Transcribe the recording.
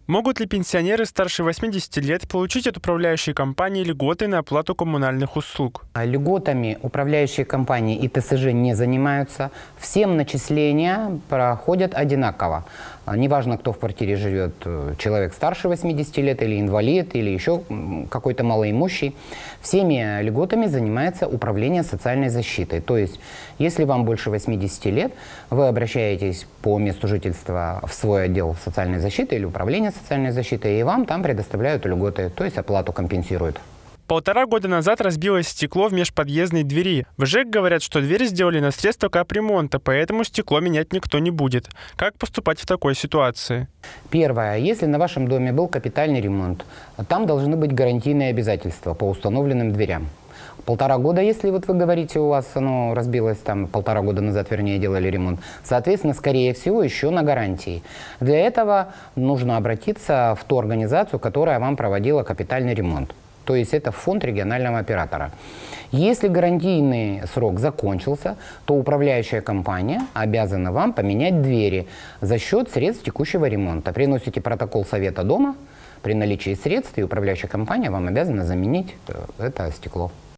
Могут ли пенсионеры старше 80 лет получить от управляющей компании льготы на оплату коммунальных услуг? Льготами управляющие компании и ТСЖ не занимаются. Всем начисления проходят одинаково. Неважно, кто в квартире живет, человек старше 80 лет или инвалид, или еще какой-то малоимущий. Всеми льготами занимается управление социальной защитой. То есть, если вам больше 80 лет, вы обращаетесь по месту жительства в свой отдел социальной защиты или управление социальной защиты, и вам там предоставляют льготы, то есть оплату компенсируют. 1,5 года назад разбилось стекло в межподъездной двери. В ЖЭК говорят, что дверь сделали на средства капремонта, поэтому стекло менять никто не будет. Как поступать в такой ситуации? Первое. Если на вашем доме был капитальный ремонт, там должны быть гарантийные обязательства по установленным дверям. 1,5 года, если вот вы говорите, у вас оно разбилось, там 1,5 года назад, вернее, делали ремонт, соответственно, скорее всего, еще на гарантии. Для этого нужно обратиться в ту организацию, которая вам проводила капитальный ремонт. То есть это фонд регионального оператора. Если гарантийный срок закончился, то управляющая компания обязана вам поменять двери за счет средств текущего ремонта. Приносите протокол совета дома, при наличии средств, и управляющая компания вам обязана заменить это стекло.